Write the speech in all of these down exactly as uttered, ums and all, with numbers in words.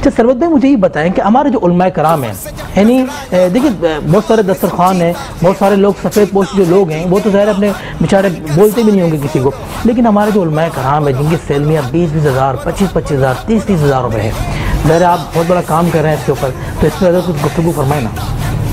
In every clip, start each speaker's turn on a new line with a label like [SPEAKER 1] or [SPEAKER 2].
[SPEAKER 1] अच्छा सरवत भाई, मुझे ये बताएं कि हमारे जो उलमाए कराम हैं, यानी देखिए बहुत सारे दस्तरखान हैं, बहुत सारे लोग सफ़ेद पोश जो लोग हैं वो तो ज़ाहिर अपने बेचारे बोलते भी नहीं होंगे किसी को, लेकिन हमारे जो उलमाए कराम है जिनकी सैलरियाँ बीस बीस हज़ार पच्चीस पच्चीस हज़ार तीस तीस हज़ार रुपये है, ज़ाहिर आप बहुत बड़ा काम कर रहे हैं इसके ऊपर, तो इस पर कुछ गुफ्तगू फरमाए ना।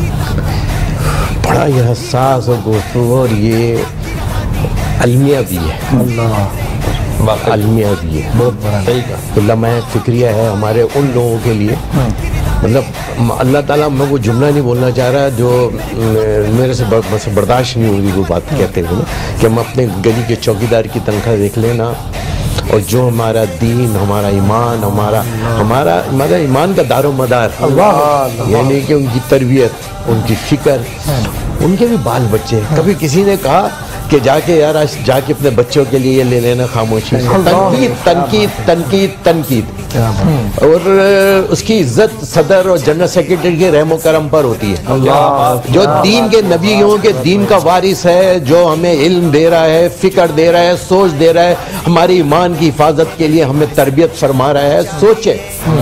[SPEAKER 2] बड़ा ये हसास और गुफ्तगू और ये अलमिया भी है, अल्लाह अलमिया भी है, बहुत बड़ा सही का उलमा फिक्रिया है हमारे उन लोगों के लिए। मतलब अल्लाह ताला, मैं वो जुमला नहीं बोलना चाह रहा जो मेरे से बर्दाश्त नहीं होगी वो बात कहते हुए कि हम अपने गली के चौकीदार की तनख्वाह देख लेना और जो हमारा दीन, हमारा ईमान, हमारा हमारा हमारा ईमान का दारो मदार, यानी कि उनकी तरबियत, उनकी फिक्र, उनके भी बाल बच्चे। कभी किसी ने कहा कि जाके यार आज जाके अपने बच्चों के लिए ये ले लेना खामोशी, तनकीद तनकीद तनकीद तनकीद और उसकी इज्जत सदर और जनरल सेक्रेटरी के रहमो करम पर होती है। जो दीन के नबियों के दीन का वारिस है, जो हमें इल्म दे रहा है, फिक्र दे रहा है, सोच दे रहा है, हमारी ईमान की हिफाजत के लिए हमें तरबियत फरमा रहा है। सोचे,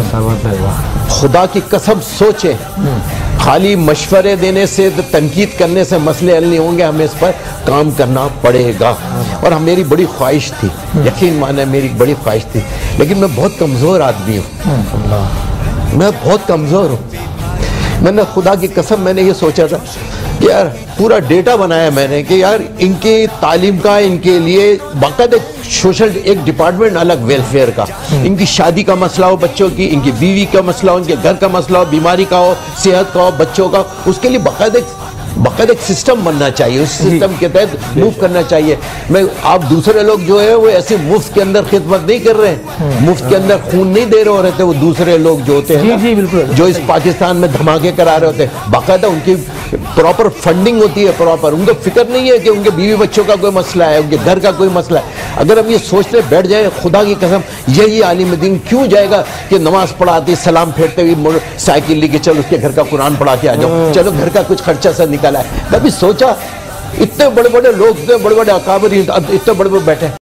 [SPEAKER 2] खुदा की कसम सोचे, खाली मशवरे देने से, तनकीद करने से मसले हल नहीं होंगे, हमें इस पर काम करना पड़ेगा। और हम मेरी बड़ी ख्वाहिश थी, यकीन माने मेरी बड़ी ख्वाहिश थी, लेकिन मैं बहुत कमज़ोर आदमी हूँ, मैं बहुत कमज़ोर हूँ। मैंने खुदा की कसम मैंने ये सोचा था कि यार पूरा डेटा बनाया मैंने कि यार इनकी तालीम का, इनके लिए बाकायदा सोशल एक डिपार्टमेंट अलग वेलफेयर का, इनकी शादी का मसला हो बच्चों की, इनकी बीवी का मसला हो, इनके घर का मसला हो, बीमारी का हो, सेहत का हो, बच्चों का, उसके लिए बाकायदा बाकायदा एक सिस्टम बनना चाहिए, उस सिस्टम के तहत मूव करना चाहिए। मैं आप दूसरे लोग जो है वो ऐसे मुफ्त के अंदर खिदमत नहीं कर रहे हैं, मुफ्त के अंदर खून नहीं दे रहे रहते वो दूसरे लोग जो होते हैं, जी, जी, जो इस पाकिस्तान में धमाके करा रहे होते हैं, बाकायदा उनकी प्रॉपर फंडिंग होती है, प्रॉपर उनको फिक्र नहीं है कि उनके बीवी बच्चों का कोई मसला है, उनके घर का कोई मसला है। अगर हम ये सोचते बैठ जाए, खुदा की कसम यही आलिम दीन क्यों जाएगा कि नमाज पढ़ाती सलाम फेरते हुए साइकिल लेके चल उसके घर का कुरान पढ़ा के आ जाओ, चलो घर का कुछ खर्चा सा निकाला है। कभी सोचा इतने बड़े बड़े लोग, इतने बड़े बड़े अकाबरी इतने बड़े बड़े बैठे।